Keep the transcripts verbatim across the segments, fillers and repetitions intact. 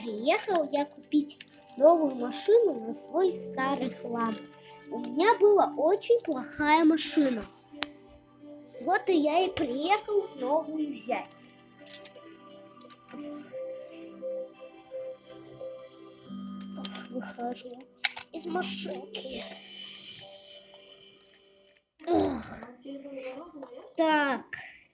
приехал я купить новую машину на свой старый хлам. У меня была очень плохая машина. Вот и я и приехал новую взять. Выхожу из машинки. Ох. Так.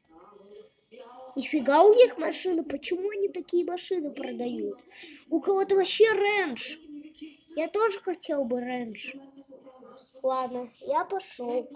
Нифига у них машины. Почему они такие машины продают? У кого-то вообще рейндж. Я тоже хотел бы рейндж. Ладно, я пошел.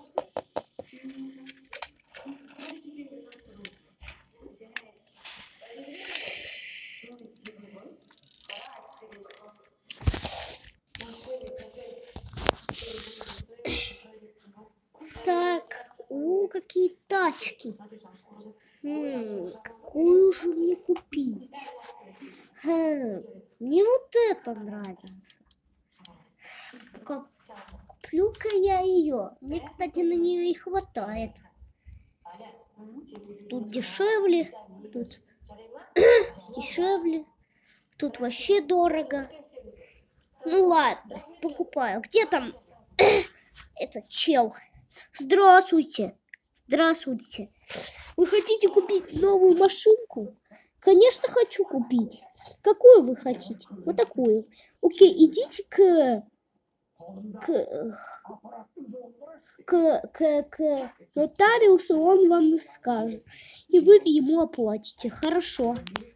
Так, о, какие тачки. М, какую же мне купить? Хм, мне вот это нравится. Как... Куплю-ка я ее. Мне, кстати, на нее и хватает. Тут дешевле, тут дешевле, тут вообще дорого. Ну ладно, покупаю. Где там этот чел? Здравствуйте. Здравствуйте. Вы хотите купить новую машинку? Конечно, хочу купить. Какую вы хотите? Вот такую. Окей, идите к... К... К... К... К нотариусу, он вам скажет. И вы ему оплатите. Хорошо.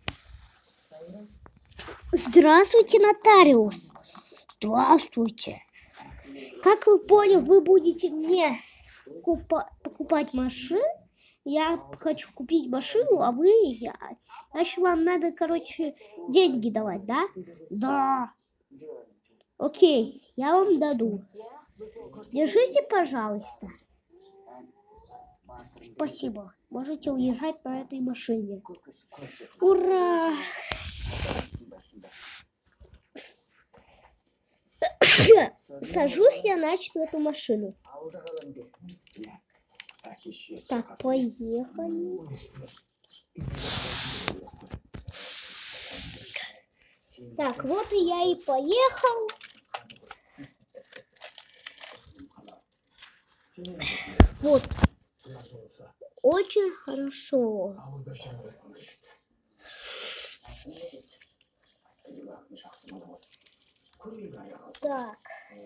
Здравствуйте, нотариус. Здравствуйте. Как вы поняли, вы будете мне купа покупать машину. Я хочу купить машину, а вы я. Значит, вам надо, короче, деньги давать, да? Да. Окей, я вам даду. Держите, пожалуйста. Спасибо. Можете уезжать на этой машине. Ура! Сажусь я, значит, в эту машину. Так, поехали. Так, вот и я и поехал. Вот. Очень хорошо. Так.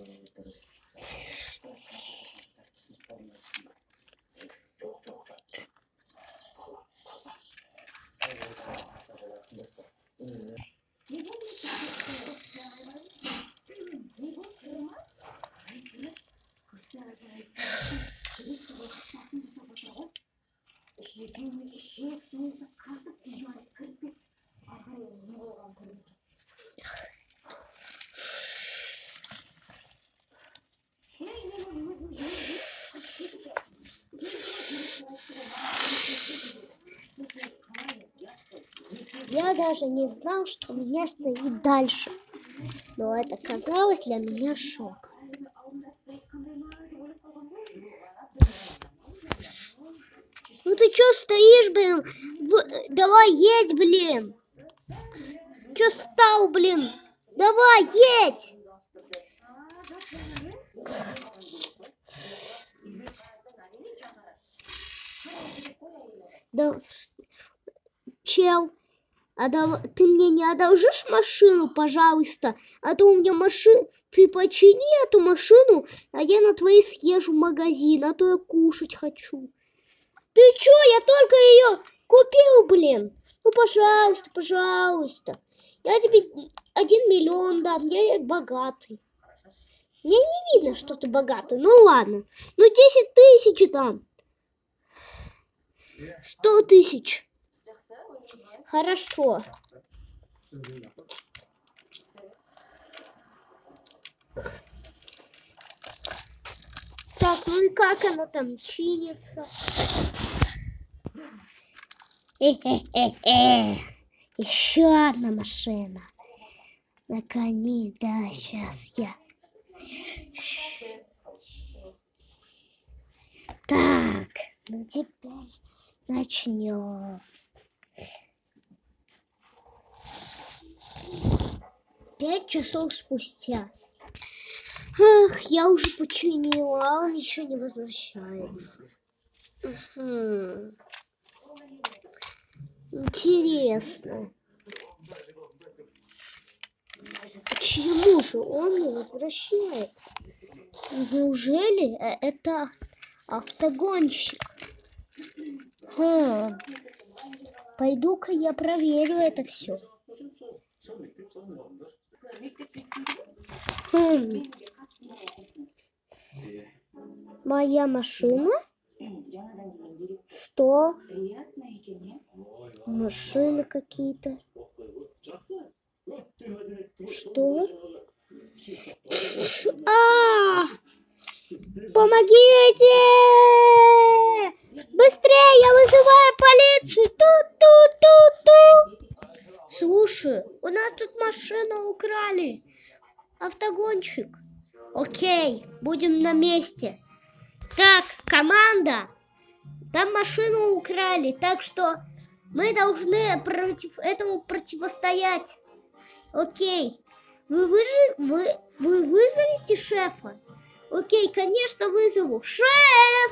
Я даже не знал, что у меня стоит дальше. Но это казалось для меня шок. Ну ты чё стоишь, блин? В... Давай едь, блин. Чё стал, блин? Давай, едь. Да... Чел. А да, ты мне не одолжишь машину, пожалуйста? А то у меня машина... Ты почини эту машину, а я на твоей съезжу в магазин, а то я кушать хочу. Ты чё? Я только ее купил, блин. Ну, пожалуйста, пожалуйста. Я тебе один миллион дам, я богатый. Мне не видно, что ты богатый. Ну, ладно. Ну, десять тысяч дам. Сто тысяч. Хорошо. Так, ну и как она там чинится? Э-э-э-э. Еще одна машина. Наконец, да, сейчас я. Так, ну теперь начнем. Пять часов спустя. Ах, я уже починила, а он еще не возвращается. Угу. Интересно. Почему же он не возвращается? Неужели это автогонщик? Хм. Пойду-ка я проверю это все. Хм. Моя машина? Что? Машины какие-то. Что? А! Помогите! Быстрее, я вызываю полицию! Ту-ту-ту-ту! Слушай, у нас тут машину украли. Автогонщик. Окей, будем на месте. Так, команда, там машину украли, так что мы должны против этому противостоять. Окей, вы, выжи... вы... вы вызовете шефа? Окей, конечно, вызову. Шеф!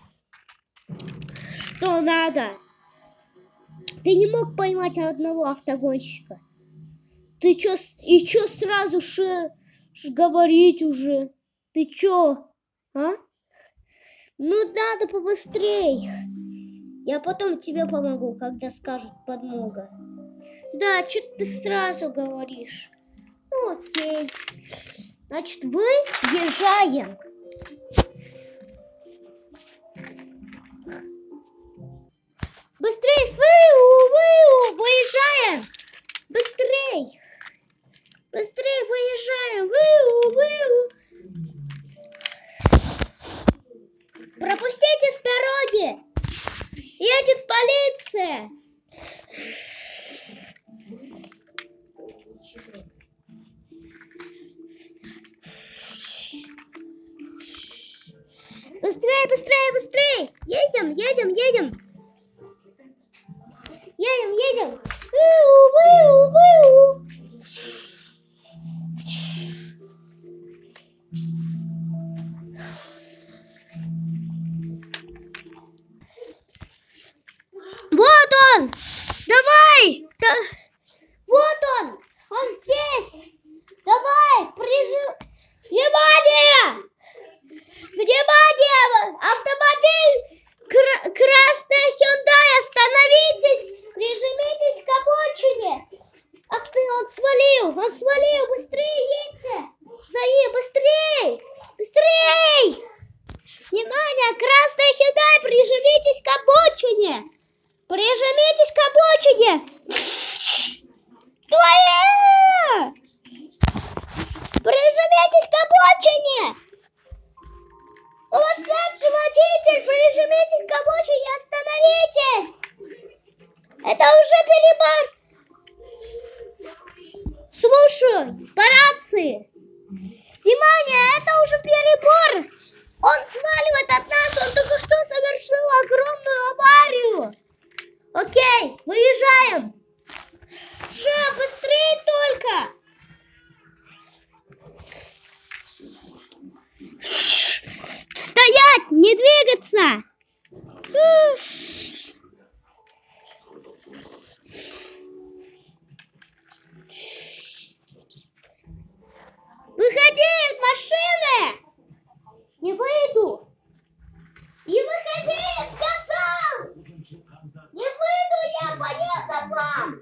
Что надо? Ты не мог поймать одного автогонщика. Ты чё, и чё сразу ше, ш, говорить уже? Ты чё, а? Ну, надо побыстрей. Я потом тебе помогу, когда скажут подмога. Да, чё ты сразу говоришь? Ну, окей. Значит, выезжаем. Быстрей, выу, выу, выезжаем. Быстрей. Быстрей выезжаем. Выу, выу. Пропустите с дороги. Едет полиция. Быстрее, быстрее, быстрее. Едем, едем, едем. Едем, едем. Выу, выу, выу. Вот он! Давай! Да... Вот он! Он здесь! Давай! Прижи... Внимание! Внимание! Автомобиль! Кр... Красная Hyundai! Остановитесь! Прижмитесь к обочине! Ах ты, он свалил! Он свалил! Быстрее едьте! За ним! Быстрей! Быстрей! Внимание! Красная Hyundai! Прижмитесь к обочине! Прижмитесь к обочине! Твоя! Прижмитесь к обочине! Сумасшедший водитель! Прижмитесь к обочине! Остановитесь! Это уже перебор! Слушаю, по рации! Внимание, это уже перебор! Он сваливает от нас, он только что совершил огромную аварию! Окей, выезжаем! Шеф, быстрее только! Стоять! Не двигаться! Выходи из машины! Не выйду! Не выходи, сказал! Не выйду я, понятно вам!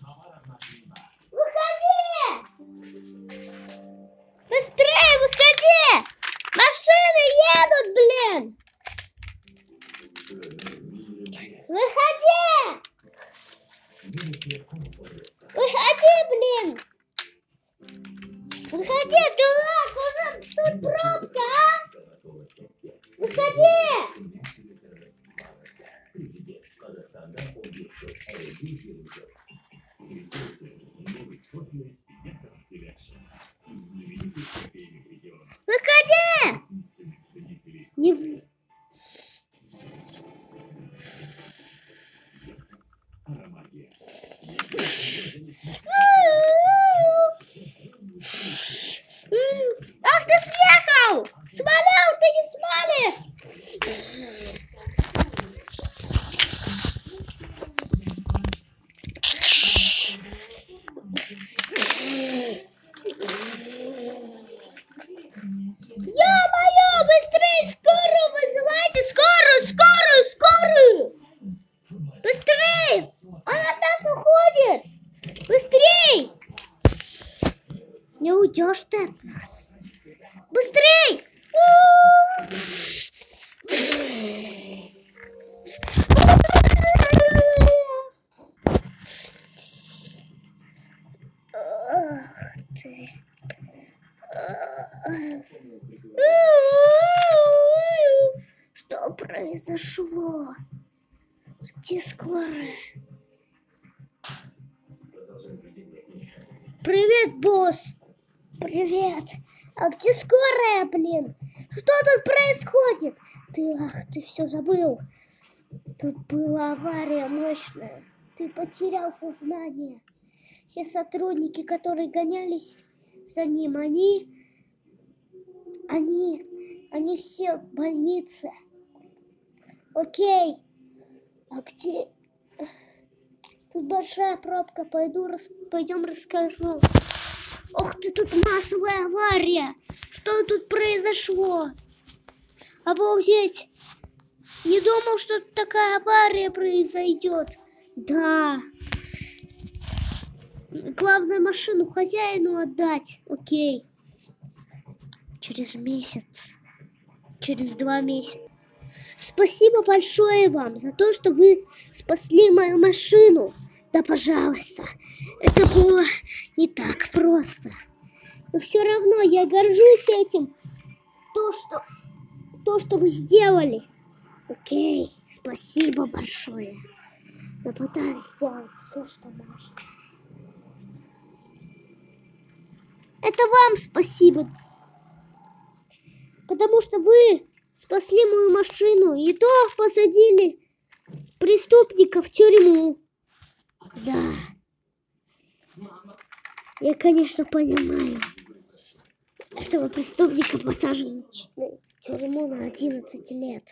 Выходи! Быстрее выходи! Машины едут, блин! Выходи! Выходи, блин! Выходи, дурак! Уже тут пробка, а? Выходи! Выходи! Не... уйдешь ты от нас. Быстрей! Ах ты. Что произошло? Где скорая? Привет, босс. Привет. А где скорая, блин? Что тут происходит? Ты, ах, ты все забыл. Тут была авария мощная. Ты потерял сознание. Все сотрудники, которые гонялись за ним, они... Они... Они все в больнице. Окей. А где... Тут большая пробка. Пойду, рас... Пойдем расскажу. Ох ты, тут массовая авария. Что тут произошло? Обалдеть. Не думал, что такая авария произойдет. Да. Главное, машину хозяину отдать. Окей. Через месяц. Через два месяца. Спасибо большое вам за то, что вы спасли мою машину. Да, пожалуйста. Это было не так просто. Но все равно я горжусь этим. То, что, то, что вы сделали. Окей, спасибо большое. Мы пытались сделать все, что можно. Это вам спасибо. Потому что вы спасли мою машину и то посадили преступников в тюрьму. Да. Я, конечно, понимаю. Этого преступника посажен в тюрьму на одиннадцать лет.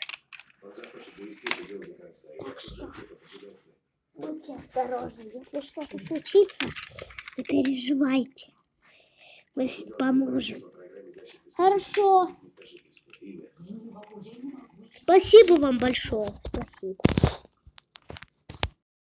Так что будьте осторожны. Если что-то случится, не переживайте. Мы поможем. Хорошо. Спасибо вам большое. Спасибо.